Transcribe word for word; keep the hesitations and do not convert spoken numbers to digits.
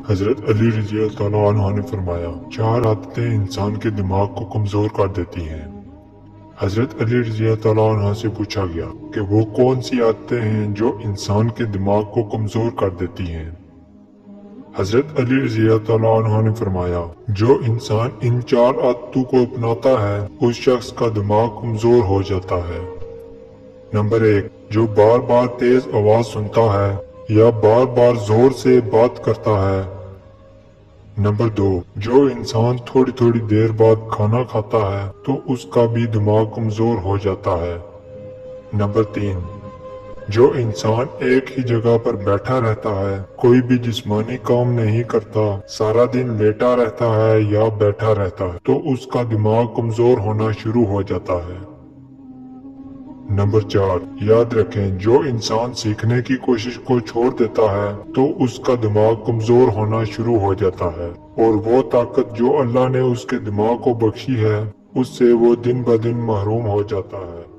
حضرت علی رضی اللہ عنہ نے فرمایا، چار عادتیں انسان کے دماغ کو کمزور کر دیتی ہیں۔ حضرت علی رضی اللہ عنہ سے پوچھا گیا کہ وہ کون سی عادتیں ہیں جو انسان کے دماغ کو کمزور کر دیتی ہیں۔ حضرت علی رضی اللہ عنہ نے فرمایا، جو انسان ان چار عادتوں کو اپناتا ہے اس شخص کا دماغ کمزور ہو جاتا ہے۔ نمبر ایک، جو بار بار تیز آواز سنتا ہے یا بار بار زور سے بات کرتا ہے۔ نمبر دو، جو انسان تھوڑی تھوڑی دیر بعد کھانا کھاتا ہے تو اس کا بھی دماغ کمزور ہو جاتا ہے۔ نمبر تین، جو انسان ایک ہی جگہ پر بیٹھا رہتا ہے، کوئی بھی جسمانی کام نہیں کرتا، سارا دن لیٹا رہتا ہے یا بیٹھا رہتا ہے تو اس کا دماغ کمزور ہونا شروع ہو جاتا ہے۔ نمبر چار، یاد رکھیں جو انسان سیکھنے کی کوشش کو چھوڑ دیتا ہے تو اس کا دماغ کمزور ہونا شروع ہو جاتا ہے، اور وہ طاقت جو اللہ نے اس کے دماغ کو بخشی ہے اس سے وہ دن بہ دن محروم ہو جاتا ہے۔